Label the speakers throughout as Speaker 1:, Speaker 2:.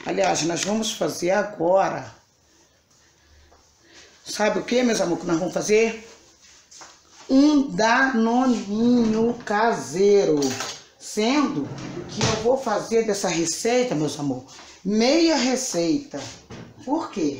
Speaker 1: Aliás, nós vamos fazer agora. Sabe o que, meus amores, que nós vamos fazer? Um danoninho caseiro. Sendo que eu vou fazer dessa receita, meus amores, meia receita. Por quê?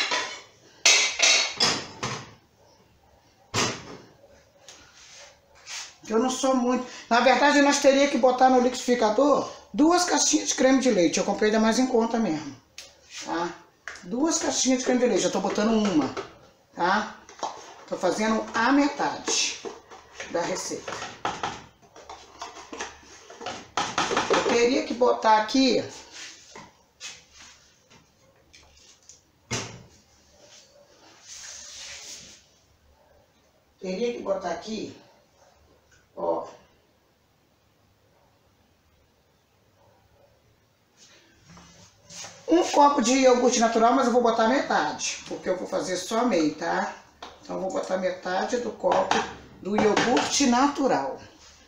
Speaker 1: Eu não sou muito... Na verdade, nós teríamos que botar no liquidificador 2 caixinhas de creme de leite. Eu comprei da mais em conta mesmo, tá? 2 caixinhas de creme de leite. Eu tô botando uma, tá? Tô fazendo a metade da receita. Eu teria que botar aqui... Teria que botar aqui... Ó, um copo de iogurte natural, mas eu vou botar metade, porque eu vou fazer só meio, tá? Então eu vou botar metade do copo do iogurte natural.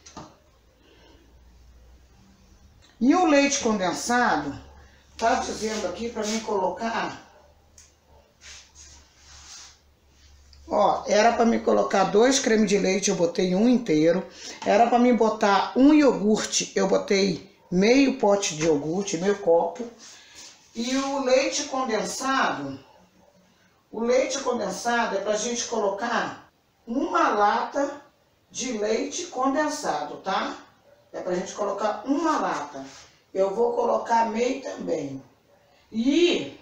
Speaker 1: E o leite condensado, tá dizendo aqui pra mim colocar... Ó, era para me colocar 2 cremes de leite, eu botei um inteiro. Era para me botar um iogurte, eu botei meio pote de iogurte, meio copo. E o leite condensado é pra gente colocar uma lata de leite condensado, tá? É pra gente colocar uma lata. Eu vou colocar meio também. E...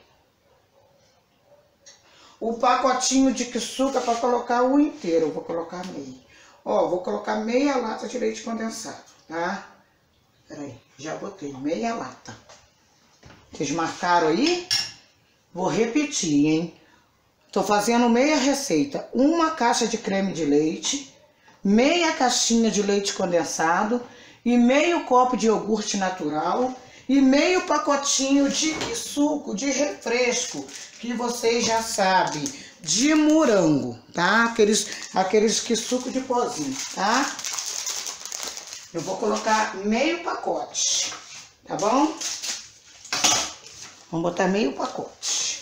Speaker 1: o pacotinho de açúcar para colocar o inteiro, eu vou colocar meio. Ó, vou colocar meia lata de leite condensado, tá? Peraí, já botei meia lata. Vocês marcaram aí? Vou repetir, hein? Tô fazendo meia receita. Uma caixa de creme de leite, meia caixinha de leite condensado e meio copo de iogurte natural e meio pacotinho de suco, de refresco, que vocês já sabem, de morango, tá? Aqueles que suco de pozinho, tá? Eu vou colocar meio pacote, tá bom? Vamos botar meio pacote.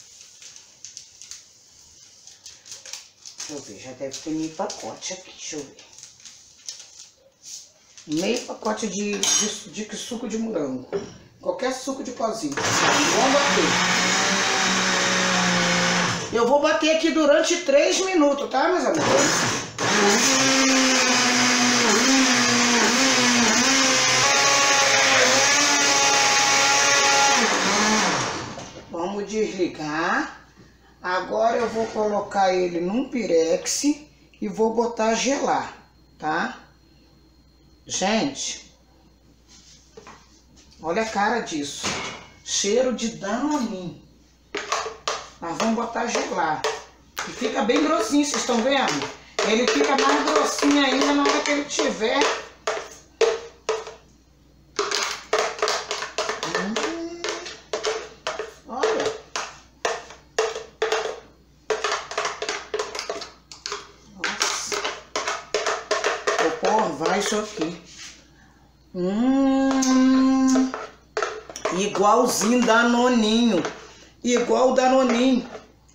Speaker 1: Deixa eu ver, já deve ter meio pacote aqui, deixa eu ver. Meio pacote de suco de morango. Qualquer suco de pozinho. Vamos bater. Eu vou bater aqui durante 3 minutos, tá, meus amores? Vamos desligar. Agora eu vou colocar ele num pirex e vou botar gelar, tá? Gente, olha a cara disso. Cheiro de danoninho. Nós vamos botar gelar. E fica bem grossinho, vocês estão vendo? Ele fica mais grossinho ainda na hora que ele tiver. Olha. Nossa. Vou porvar isso aqui. Igualzinho Danoninho. Igual o Danoninho.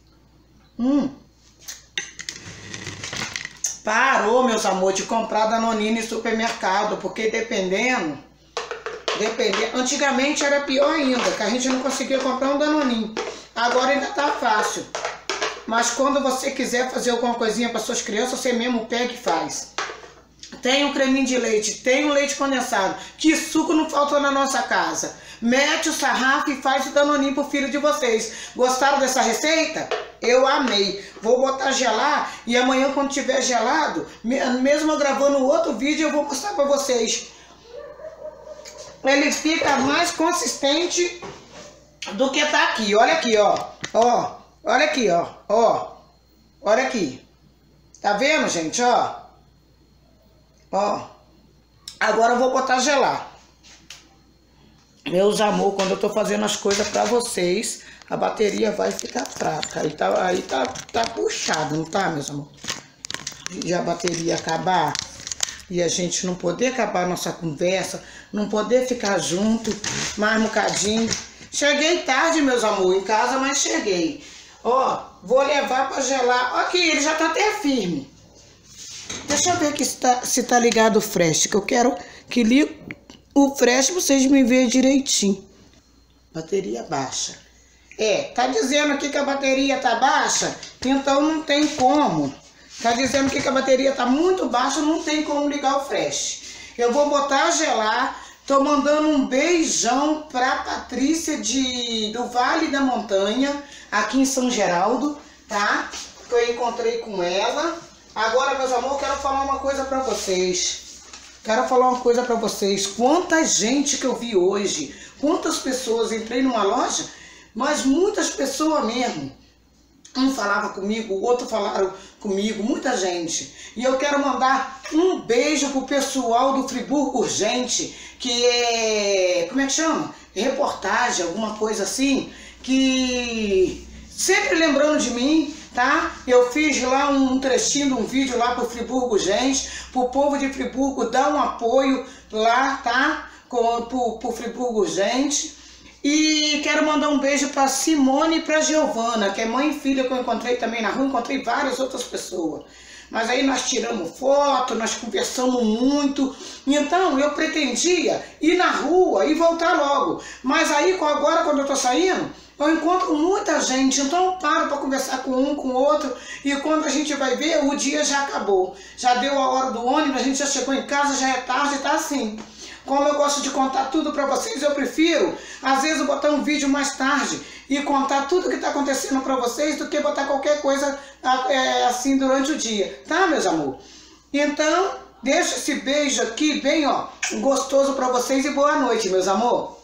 Speaker 1: Parou, meus amores, de comprar Danoninho em supermercado, porque dependendo, antigamente era pior ainda, que a gente não conseguia comprar um Danoninho. Agora ainda tá fácil. Mas quando você quiser fazer alguma coisinha para suas crianças, você mesmo pega e faz. Tem um creminho de leite, tem um leite condensado. Que suco não faltou na nossa casa. Mete o sarrafo e faz o danoninho pro filho de vocês. Gostaram dessa receita? Eu amei. Vou botar gelar e amanhã quando tiver gelado, mesmo eu gravando outro vídeo, eu vou mostrar pra vocês. Ele fica mais consistente do que tá aqui. Olha aqui, ó. Ó. Olha aqui, ó. Ó. Olha aqui. Tá vendo, gente? Ó. Ó. Agora eu vou botar gelar. Meus amor, quando eu tô fazendo as coisas pra vocês, a bateria vai ficar fraca. Aí tá puxado, não tá, meus amor? E a bateria acabar e a gente não poder acabar a nossa conversa, não poder ficar junto mais um bocadinho. Cheguei tarde, meus amores, em casa, mas cheguei. Ó, vou levar pra gelar. Aqui, ele já tá até firme. Deixa eu ver aqui se tá ligado o flash, que eu quero que ligue o flash pra vocês me verem direitinho. Bateria baixa. Tá dizendo aqui que a bateria tá baixa, então não tem como. Tá dizendo aqui que a bateria tá muito baixa, não tem como ligar o flash. Eu vou botar a gelar. Tô mandando um beijão pra Patrícia do Vale da Montanha, aqui em São Geraldo, tá? Que eu encontrei com ela. Agora, meus amores, eu quero falar uma coisa pra vocês. Quanta gente que eu vi hoje, quantas pessoas, entrei numa loja, mas muitas pessoas mesmo. Um falava comigo, o outro falaram comigo, muita gente. E eu quero mandar um beijo pro pessoal do Friburgo Urgente, que é, como é que chama? Reportagem, alguma coisa assim, que sempre lembrando de mim, tá? Eu fiz lá um trechinho de um vídeo lá pro Friburgo Urgente, pro povo de Friburgo dar um apoio lá, tá? Pro Friburgo Urgente. E quero mandar um beijo para Simone e para Giovana, que é mãe e filha que eu encontrei também na rua, encontrei várias outras pessoas. Mas aí nós tiramos foto, nós conversamos muito. Então eu pretendia ir na rua e voltar logo. Mas aí agora quando eu tô saindo, eu encontro muita gente, então eu paro para conversar com um, com o outro. E quando a gente vai ver, o dia já acabou. Já deu a hora do ônibus, a gente já chegou em casa, já é tarde, tá assim. Como eu gosto de contar tudo para vocês, eu prefiro, às vezes, botar um vídeo mais tarde e contar tudo que está acontecendo para vocês do que botar qualquer coisa assim durante o dia. Tá, meus amores? Então, deixa esse beijo aqui bem, ó, gostoso para vocês e boa noite, meus amores.